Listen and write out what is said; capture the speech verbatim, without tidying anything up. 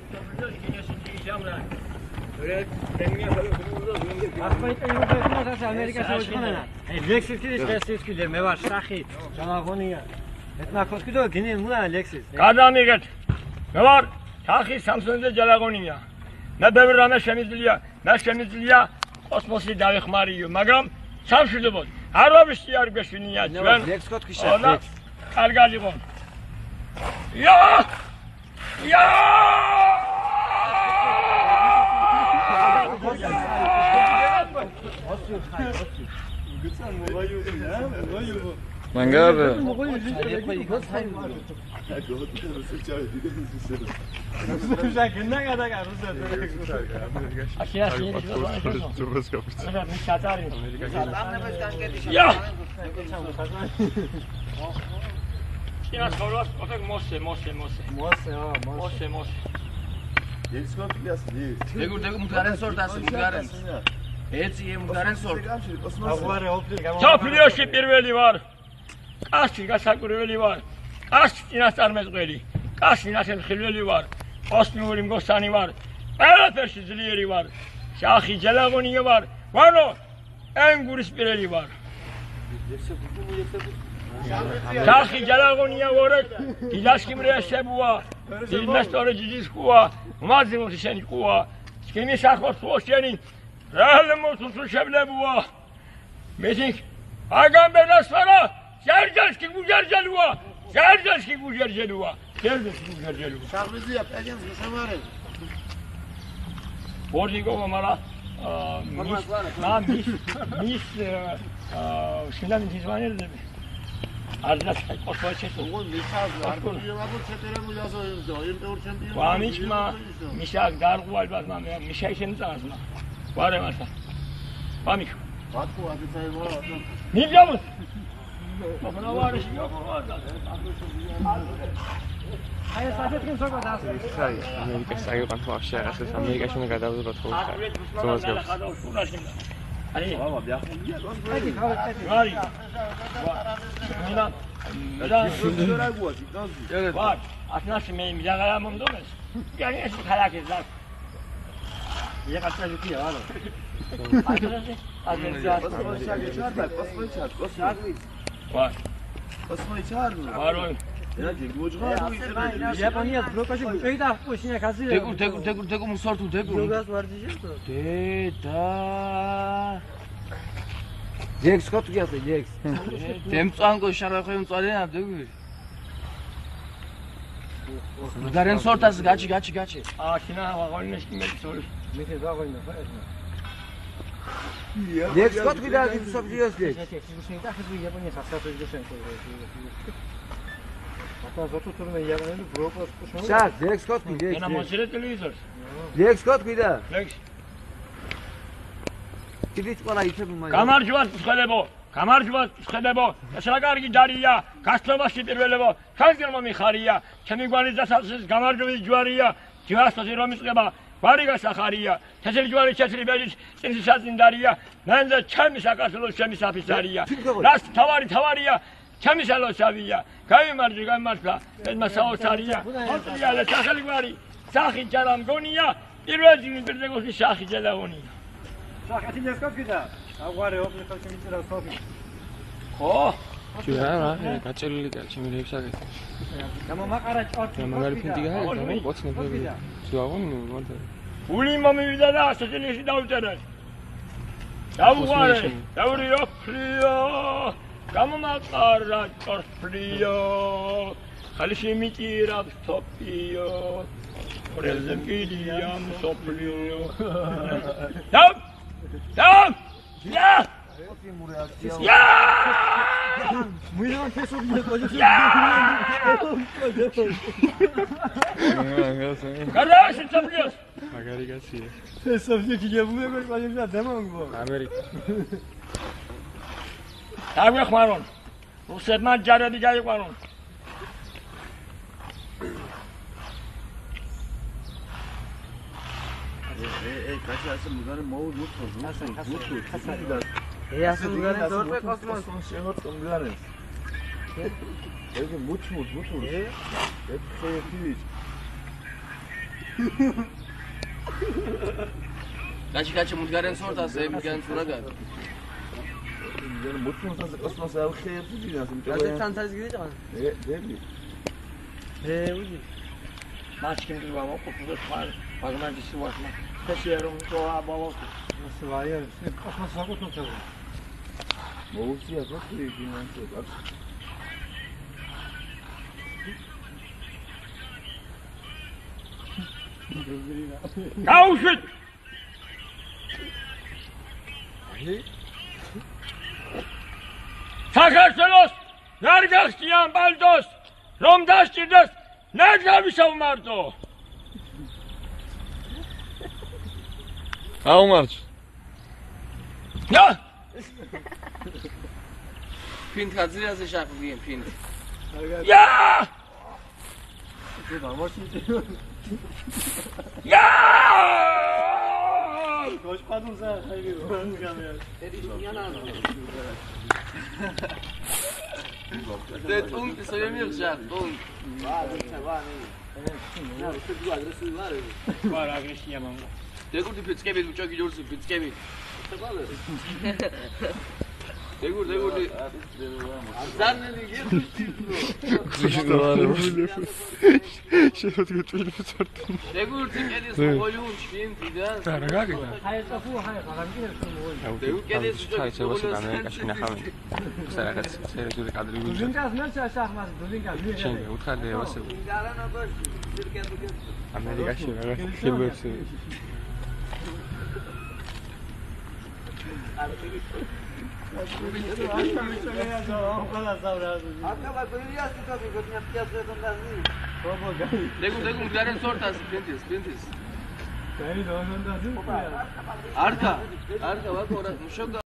გადამიგეთ. მე ვარ თახი სამსონზე ჯალაღონია. მე ბევრ რამე შემიძლია, მე შემიძლია კოსმოსი დავეხმარიო, მაგრამ სამშვიდობოდ არ ვაბიში არ გეშინია ჩვენ. ლექს გქოთქი შეხეთ. კარგად იყო. ია! ია! Mangabe. Știți, scolați, o fac mose, mose, mose. Mose, ha, mose, mose. Deci cum piață de. Degur, degur, mutaren sortasi, mutaren. Έτσι, mutaren sort. Aguare optik. Საფრიოში პირველი ვარ. კაცი გასაკურველი ვარ. კაცი წინასწარმეტყველი. კაცი ნახევხილველი ვარ. ოსმიური მგოსანი ვარ. ყველაფერში ძლიერი ვარ. შახი ჯალაღონია ვარ. ვანო ენგურის პირელი ვარ. შახი ჯალაღონია ვარ. დილაშკიმრია შებუა. დილმესტორე ჯიჯისკუა. მაზიმოსი შენი ყუა. შენი სახოსო შენი. რალმოსუ შებლებუა. მეთინგ აგამბენასფარა ჯერჯერში გუჯერჯელუა. ჯერჯერში გუჯერჯელუა. ჯერჯერში გუჯერჯელუა. Şahmızıya pekens guşamare. Bordigo mara ma mis mis şundan dizvanır da Ardas kosvaçet. Oğlum misal var. Bu çetere bu yazıyoruz da. Oyun da orçan diyor. Vamiş ma mişak dargu albaz ma mişak şen zazma. Vare masa. Vamiş. Bak bu adı sayı var. Ne diyorsun? Bana var iş yok var da. Hayır sadece kim sokağa dasın. Hayır, Amerika sayıqan вообще asas Amerikaში უნდა გადავიდოთ ხოლმე. ზომას გავს. Ani. Tamam ya. Hadi, hadi. Vay. Mina. Mina. Şuraya koy. Evet. Var. Aslında me mizagara mundomes. Yani eski halaketler. Ya kaçta gidiyor oğlum. Arkadaşlar, arkadaşlar. Osman çağır geçer bak. Osman çağır. Osman. Var. Osman çağır mı? Var oğlum. Ya gurcuğa bu işe. Yaponiya blokaşı öyle de poşine kazıyor. Degur, degur, degur, degur, musortu, degur. Yogas var diyeceğim de. Deda. Leks gkhotki gelse, leks. Demწვანგო შარახები მწვალენა, degur. მუტaren sortasi, gachi, gachi, gachi. Aşina vagonineş kimi soruş. Mete zagoyna, faizna. Leks gkhotki da did sobjiyos leks. Siz bu şeyde hızlı Yaponiya satsa özgürsen koyuyor. Hatta zato turuna yalanını brokos kuşunu. Şart, leks gkhotki, leks. Ena mosire televizor. Leks gkhotki da. Leks. Kidit qola ითებ მაი. გამარჯვ ვარ ცხელებო, გამარჯვ ვარ ცხელებო. ეს რა კარგი ჯარია, გასწრებაში პირველებო. ხალხი მომიხარია, ჩემი გვარის დასაწყისის გამარჯვების ჯვარია. ჯვარსოზე რომ იწყება, გვარი გასახარია. თეთრი ჯვარი ჩეთრი ბეჯის წინსი საწინდარია. მენზე ჩემი საქართველოს ჩემი საფისარია. რას თავარი თავარია, ჩემი სალოსავია. გამიმარჯვე, გამიმართლა, ეს საოცარია. ოტრიალე სახელი გვარი, სახი ჯარამ გონია. პირველ ძინი ბერდეგოსი სახი ჯელაონია. Sakati leks gkhotki da. Aguare optik ხალხი მიწირავს სოფი. ხო? ჯერა რა, გაჭრილი და ჩემი რეიფსაგეთ. გამომაყარა ჭორტი. მაგარი ფინდი გაიგე, მოცნები. ზუაღონ მოდი. გული მომივიდა და ასეთილში დავწერე. დავუღარე, დავრიო ფლიო. გამომაყარა ჭორტიო. ხალხი მიწირავს სოფიო. Prezempiliya sopliyo. Tam! Tam! Ya! Ya! Muydan kes olmuyor kocası. Kardeşim sopliyoruz. მაგარი გაცია. Sen sofiyo ki yapmıyor böyle kocası demem bu. ამერიკა. Davexmaron. Rusebma jaradi gaiqvaron. Ey kaçarsın bunları moğul mutlu. Hasan, Hasan. Mutlu. Hasan. Ey Hasan bunları dört ve kosmos. Şenot bunları. Ey mut mut mut. Ey. Hep şey yapıyor. Kaçı kaçı mutgaren sortası, mutgaren suragan. Yani mutlu musun? Kosmos al xeyir diyorsun. Hazır tantarız gidecek mi? E, değil mi? He, ucu. Maç kimdir baba? Okudu var. Bakma dişi bakma. Taşıyorum doğa baba. Nasıl var ya? Kosmos var otur tabii. Moğolcu ya bak diyor ki yani. Bak. Kavuşun! Sakarsalos! Nergakstiyan baldos! Romdaş girdos! Nerede bir savunmardı o? How much? Ya! Pint hazır yazı şarkı diyeyim pint. Ya! Ya! Koşmadın sen. Hayır. Evet, un söylemiyor şarkı, un. Var agresi yemem. Degur di pitskebit, uçak gidiyorsun pitskebit. Degur, degur di. Sen ne diyorsun? İşte var ya. Şey götürdüm sortum. Degur di kedis koyun şin fidan. Hayır kapı hayır. Adam gider şunu. Tam çay çay başına Amerika şuna hamil. Sera kaç sera juri kadri Duzin gülce. gaz ne çarşaf mas? Duzin gaz. Şimdi utkade vase. Amerika şuna kim böyle. Degur, degur mutgaren sortası pintis, pintis. Arka, arka bak orada muşok